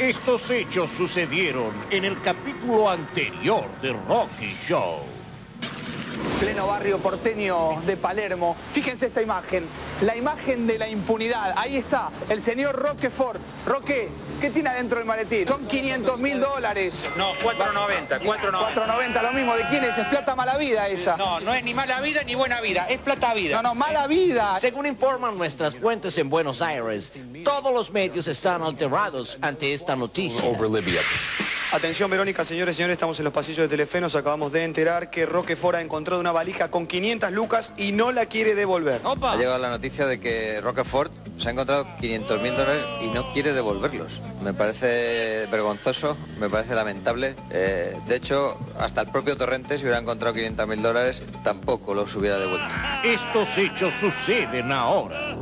Estos hechos sucedieron en el capítulo anterior de Rocky Show. Pleno barrio porteño de Palermo. Fíjense esta imagen, la imagen de la impunidad. Ahí está, el señor Roquefort. Roque, ¿qué tiene adentro del maletín? Son $500.000. No, 4.90, 4.90. 4.90, lo mismo. ¿De quién es? Es plata mala vida esa. No, no es ni mala vida ni buena vida, es plata vida. No, mala vida. Según informan nuestras fuentes en Buenos Aires, todos los medios están alterados ante esta noticia. Atención, Verónica, señores y señores, estamos en los pasillos de Telefe. Nos acabamos de enterar que Roquefort ha encontrado una valija con 500 lucas y no la quiere devolver. Ha llegado la noticia de que Roquefort se ha encontrado $500.000 y no quiere devolverlos. Me parece vergonzoso, me parece lamentable. De hecho, hasta el propio Torrente, si hubiera encontrado $500.000, tampoco los hubiera devuelto. Estos hechos suceden ahora.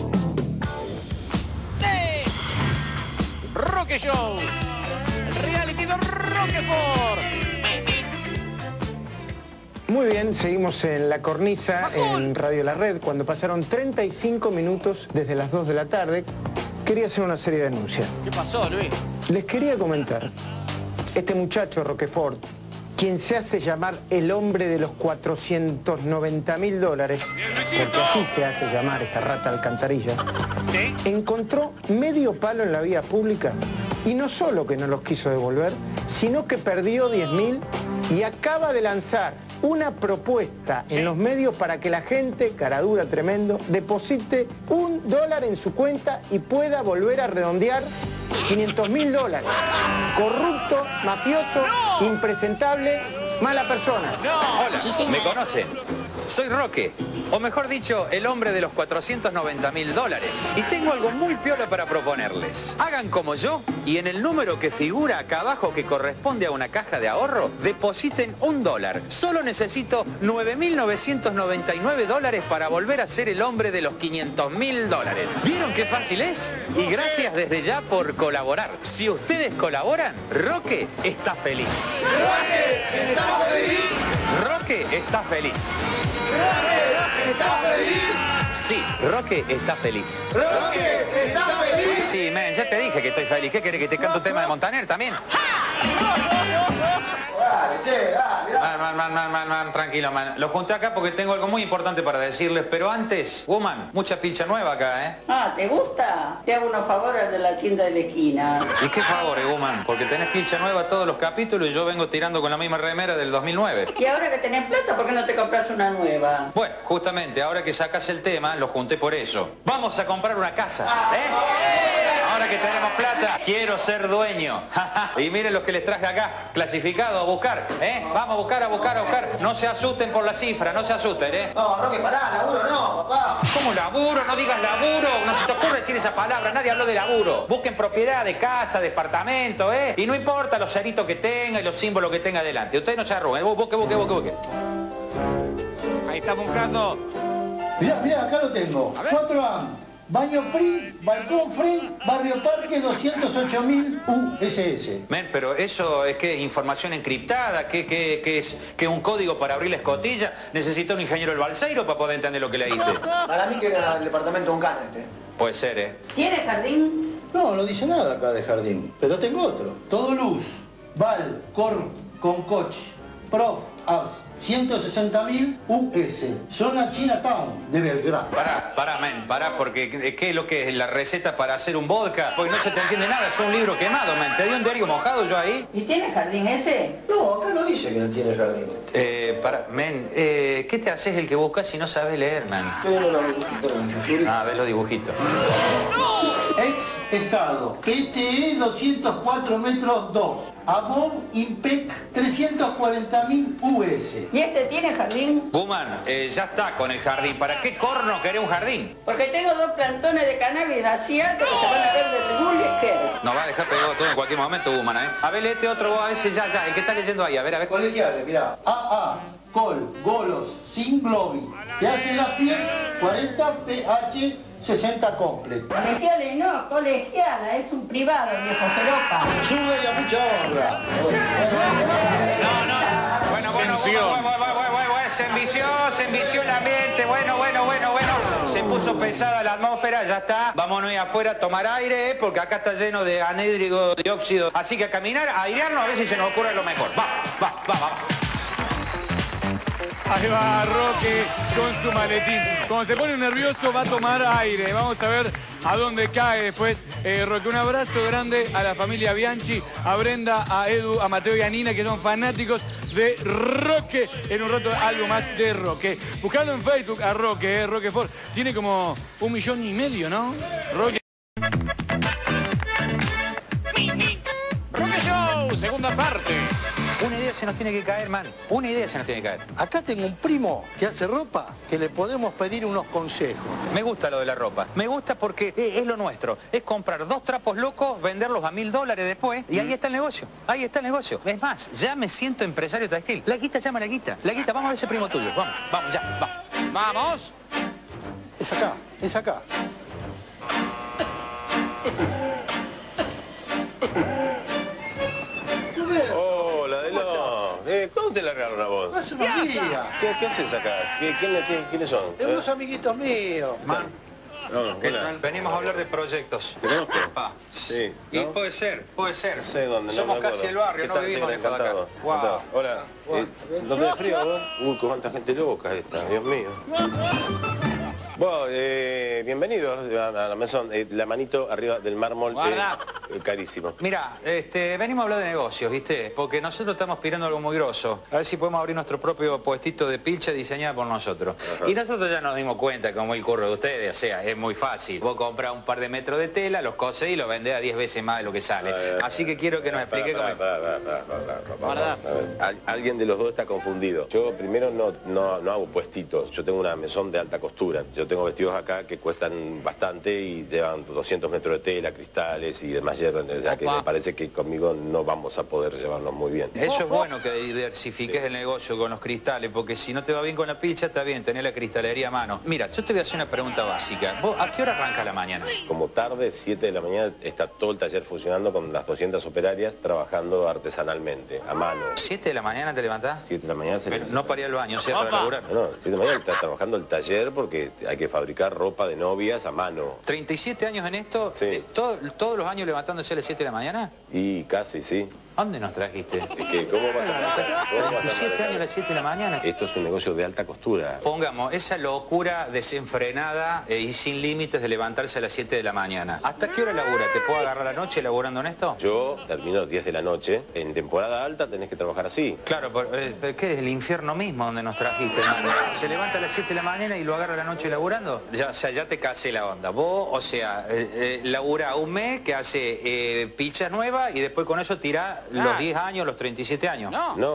Rocky Show, reality de Roquefort. Muy bien, seguimos en La Cornisa, en Radio La Red, cuando pasaron 35 minutos desde las 2 de la tarde. Quería hacer una serie de denuncias. ¿Qué pasó, Luis? Les quería comentar, este muchacho Roquefort, quien se hace llamar el hombre de los $490.000, porque así se hace llamar esta rata alcantarilla, ¿Sí? encontró medio palo en la vía pública y no solo que no los quiso devolver, sino que perdió 10.000 y acaba de lanzar una propuesta en los medios para que la gente, caradura tremendo, deposite $1 en su cuenta y pueda volver a redondear $500.000. Corrupto, mafioso, impresentable, mala persona. Hola, ¿me conocen? Soy Roque, o mejor dicho, el hombre de los $490.000. Y tengo algo muy piola para proponerles. Hagan como yo y en el número que figura acá abajo que corresponde a una caja de ahorro, depositen $1. Solo necesito $9.999 para volver a ser el hombre de los $500.000. ¿Vieron qué fácil es? Y gracias desde ya por colaborar. Si ustedes colaboran, Roque está feliz. ¡Roque está feliz! Roque está feliz. ¡Roque está feliz! Sí, Roque está feliz. ¡Roque está feliz! Sí, men, ya te dije que estoy feliz. ¿Qué querés, que te cante un tema de Montaner también? Dale, che, dale. Man, tranquilo, man. Lo junté acá porque tengo algo muy importante para decirles, pero antes, woman, mucha pilcha nueva acá, ¿eh? Ah, ¿te gusta? Te hago unos favores de la tienda de la esquina. ¿Y qué favores, woman? Porque tenés pilcha nueva todos los capítulos y yo vengo tirando con la misma remera del 2009. Y ahora que tenés plata, ¿por qué no te compras una nueva? Bueno, justamente, ahora que sacas el tema, lo junté por eso. Vamos a comprar una casa, ¿eh? Ahora que tenemos plata, quiero ser dueño. Y miren los que les traje acá, clasificados a buscar, ¿eh? Vamos a buscar. No se asusten por la cifra, no se asusten, ¿eh? No, Roque, pará, laburo no, papá. ¿Cómo laburo? No digas laburo, no se te ocurre decir esa palabra, nadie habló de laburo. Busquen propiedad de casa, departamento, ¿eh? Y no importa los ceritos que tenga y los símbolos que tenga adelante. Ustedes no se arruguen, busque. Ahí está buscando. Mirá, acá lo tengo. 4A. Baño PRI, balcón free, barrio Parque, 208.000 USS. Men, pero eso es que información encriptada, que es que un código para abrir la escotilla. Necesita un ingeniero del Balseiro para poder entender lo que leíste. Para mí que era el departamento de un canete. Puede ser, ¿eh? ¿Tienes jardín? No, no dice nada acá de jardín, pero tengo otro. Todo luz, Val, Cor, con coche, Prof, House, 160.000 US. Zona Chinatown de Belgrado. Pará, porque ¿qué es lo que es la receta para hacer un vodka? Porque no se te entiende nada, es un libro quemado, men. ¿Te dio un diario mojado yo ahí? ¿Y tienes jardín ese? No, acá no dice que no tiene jardín. ¿Qué te haces el que buscas si no sabes leer, man? Estoy viendo los dibujitos en la figurita. Ah, ves los dibujitos. Ex Estado, ETE 204 metros 2, Avon Impec 340.000 US. ¿Y este tiene jardín? Woman, ya está con el jardín. ¿Para qué corno querés un jardín? Porque tengo 2 plantones de cannabis asiáticos que se van a ver de Bull y Esquerra. Nos va a dejar pegado todo en cualquier momento, Woman, ¿eh? A ver, léete otro vos, a veces ya, el que está leyendo ahí, a ver. Colegiales, mirá. AA, Col, Golos, Sin Globi. Te hacen la piel 40 PH 60 completo. Colegiales no, colegiala, es un privado, viejo jeropa. Sube y a mucha honra. Bueno, se envició el ambiente. Bueno. Se puso pesada la atmósfera, ya está. Vámonos ahí afuera a tomar aire, porque acá está lleno de anhídrico dióxido. Así que a caminar, a airearnos, a ver si se nos ocurre lo mejor. Vamos. Ahí va Roque con su maletín. Cuando se pone nervioso va a tomar aire. Vamos a ver a dónde cae después. Roque, un abrazo grande a la familia Bianchi, a Brenda, a Edu, a Mateo y a Nina, que son fanáticos de Roque. En un rato algo más de Roque. Buscando en Facebook a Roque, Roque Ford. Tiene como 1,5 millones, ¿no? Roque. Roque Show, segunda parte. Una idea se nos tiene que caer, man. Una idea se nos tiene que caer. Acá tengo un primo que hace ropa que le podemos pedir unos consejos. Me gusta lo de la ropa. Me gusta porque es lo nuestro. Es comprar 2 trapos locos, venderlos a $1000 después y ahí está el negocio. Ahí está el negocio. Es más, ya me siento empresario textil. La guita llama a la guita. La guita, vamos a ver ese primo tuyo. Vamos, ya, vamos. ¡Vamos! Es acá. ¿Cómo te largaron a vos? Hace unos días. ¿Qué haces acá? ¿Quiénes son? Unos amiguitos míos. No, ¿Qué tal? Venimos a hablar de proyectos. ¿Te conozco? Sí. Y ¿no? puede ser. No sé dónde. Somos no me casi el barrio, no vivimos lejos de acá. Wow. Hola. ¿Dónde hay frío vos? Uy, cuánta gente loca esta, Dios mío. Bueno, bienvenidos a la mesón. La manito arriba del mármol, carísimo. Mira, venimos a hablar de negocios, ¿viste? Porque nosotros estamos pidiendo algo muy grosso. A ver si podemos abrir nuestro propio puestito de pilcha diseñado por nosotros. Ajá. Y nosotros ya nos dimos cuenta, como el curro de ustedes, o sea, es muy fácil. Vos comprás un par de metros de tela, los cosés y los vendés a 10 veces más de lo que sale. Así que quiero que nos explique cómo... Alguien de los dos está confundido. Yo primero no hago puestitos. Yo tengo una mesón de alta costura. Yo tengo vestidos acá que cuestan bastante y llevan 200 metros de tela, cristales y demás hierro. O sea que me parece que conmigo no vamos a poder llevarnos muy bien. Eso es bueno que diversifiques el negocio con los cristales, porque si no te va bien con la pilcha, está bien, tenés la cristalería a mano. Mira, yo te voy a hacer una pregunta básica. ¿Vos a qué hora arranca la mañana? Como tarde, 7 de la mañana, está todo el taller funcionando con las 200 operarias trabajando artesanalmente, a mano. ¿7 de la mañana te levantás? 7 de la mañana Pero no para ir al baño, ¿cierto? A laburar. No, 7 de la mañana está trabajando el taller porque hay que fabricar ropa de novias a mano. 37 años en esto, sí. ¿Todos los años levantándose a las 7 de la mañana? Y casi, sí. ¿Dónde nos trajiste? ¿Cómo vas a 37 años a las 7 de la mañana. Esto es un negocio de alta costura. Pongamos esa locura desenfrenada y sin límites de levantarse a las 7 de la mañana. ¿Hasta qué hora labura? ¿Te puedo agarrar la noche laburando en esto? Yo termino a las 10 de la noche. En temporada alta tenés que trabajar así. Claro, pero ¿qué es el infierno mismo donde nos trajiste, hermano? ¿Se levanta a las 7 de la mañana y lo agarra la noche laburando? Ya, o sea, ya te casé la onda. Vos, o sea, labura un mes que hace pichas nuevas y después con eso tira los 10 años, los 37 años.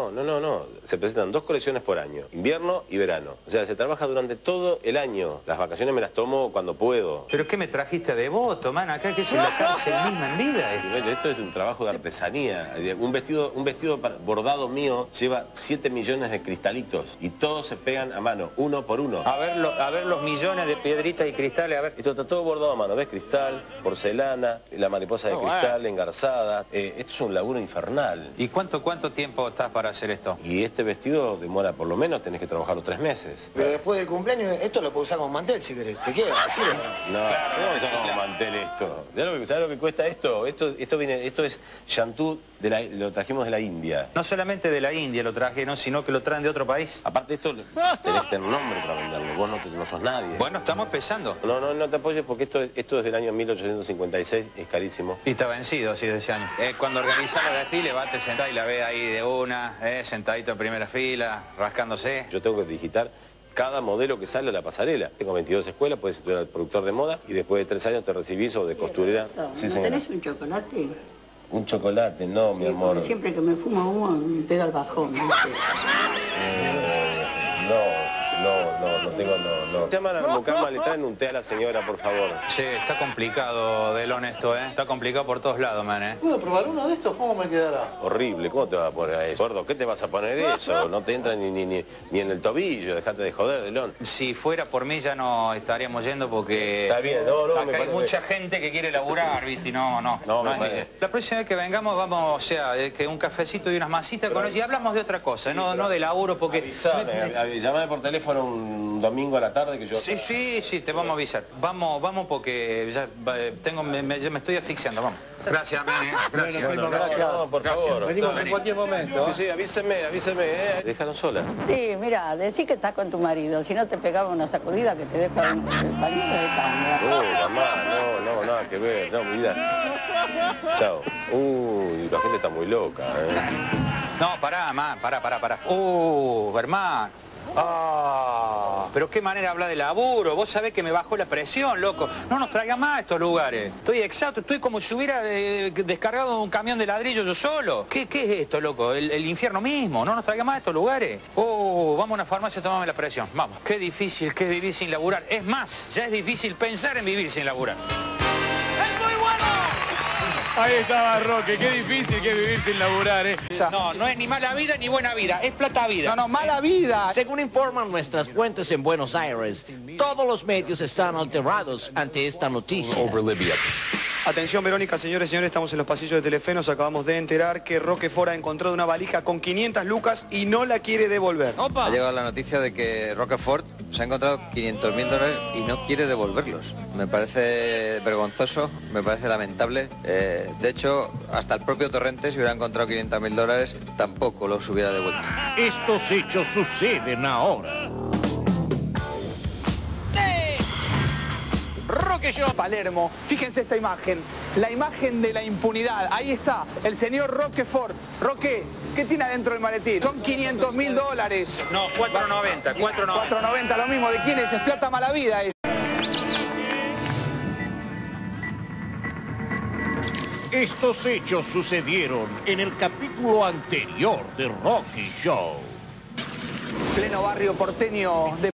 No. Se presentan 2 colecciones por año, invierno y verano. O sea, se trabaja durante todo el año. Las vacaciones me las tomo cuando puedo. ¿Pero qué me trajiste de devoto, man? Acá que es la cárcel misma en vida. Esto es un trabajo de artesanía. Un vestido bordado mío lleva 7 millones de cristalitos y todos se pegan a mano, uno por uno. A ver los millones de piedritas y cristales, a ver. Esto está todo bordado a mano, ¿ves? Cristal, porcelana, la mariposa de cristal engarzada. Esto es un laburo infernal. ¿Y cuánto tiempo estás para hacer esto? Y este vestido demora por lo menos, tenés que trabajarlo 3 meses. Pero después del cumpleaños, esto lo puedo usar como mantel si querés. ¿Te quieres? No, ¿cómo usar como mantel esto? ¿Sabes lo que cuesta esto? Esto es Shantú, lo trajimos de la India. No solamente de la India lo traje, no, sino que lo traen de otro país. Aparte esto, tenés que tener nombre para venderlo. Vos no sos nadie. Bueno, estamos empezando. No te apoyes porque esto es del año 1856, es carísimo. Y está vencido, así de ese año. Cuando organizás los desfiles, vas, te sentás y la ves ahí de una, sentadito en primera fila, rascándose. Yo tengo que digitar cada modelo que sale a la pasarela. Tengo 22 escuelas, puedes estudiar productor de moda y después de 3 años te recibís o de costurera. Sí, señora. ¿Tenés un chocolate? Un chocolate, no, mi amor. Siempre que me fumo uno me pega el bajón. No no. Llaman a la mucama, le traen un té a la señora, por favor. Che, está complicado del honesto, ¿eh? Está complicado por todos lados, man, ¿eh? ¿Puedo probar uno de estos? ¿Cómo me quedará? Horrible, ¿cómo te vas a poner eso? Gordo, ¿qué te vas a poner eso? No te entra ni en el tobillo, dejate de joder, Delón. Si fuera por mí ya no estaríamos yendo porque... Está bien, acá hay mucha gente que quiere laburar, ¿viste? Y no la próxima vez que vengamos vamos, o sea, que un cafecito y unas masitas con ellos y hablamos de otra cosa, no de laburo porque... Avísame, llamame por teléfono un domingo a la tarde que yo... Sí, te vamos a avisar. Vamos porque ya me estoy asfixiando, vamos. Gracias, man, gracias. Bueno, gracias. No, por favor. Venimos en cualquier momento. Sí, avíseme, Déjanos sola. Sí, mira, decí que estás con tu marido, si no te pegaba una sacudida que te deja el pañuelo de cambio. No, mamá, no, nada que ver, no, mi vida. Chao. Uy, la gente está muy loca, No, pará, man, pará. Hermano. Pero qué manera habla de laburo. Vos sabés que me bajó la presión, loco. No nos traiga más a estos lugares. Estoy exhausto, estoy como si hubiera descargado un camión de ladrillo yo solo. ¿Qué es esto, loco? El infierno mismo. No nos traiga más a estos lugares. Vamos a una farmacia a tomarme la presión. Vamos. Qué difícil que es vivir sin laburar. Es más, ya es difícil pensar en vivir sin laburar. ¡Es muy bueno! Ahí estaba Roque, qué difícil que es vivir sin laburar, ¿eh? No es ni mala vida ni buena vida, es plata vida. No, mala vida. Según informan nuestras fuentes en Buenos Aires, todos los medios están alterados ante esta noticia. Atención, Verónica, señores, estamos en los pasillos de Telefe, nos acabamos de enterar que Roquefort ha encontrado una valija con 500 lucas y no la quiere devolver. Ha llegado la noticia de que Roquefort se ha encontrado 500.000 y no quiere devolverlos. Me parece vergonzoso, me parece lamentable. De hecho, hasta el propio Torrente, si hubiera encontrado 500.000 tampoco los hubiera devuelto. Estos hechos suceden ahora. Roque Show Palermo, fíjense esta imagen, la imagen de la impunidad, ahí está, el señor Roquefort. Roque, ¿qué tiene adentro del maletín? Son $500.000. No, 4.90, 4.90, lo mismo, ¿de quién es? Es plata mala vida. Estos hechos sucedieron en el capítulo anterior de Roque Show. Pleno barrio porteño de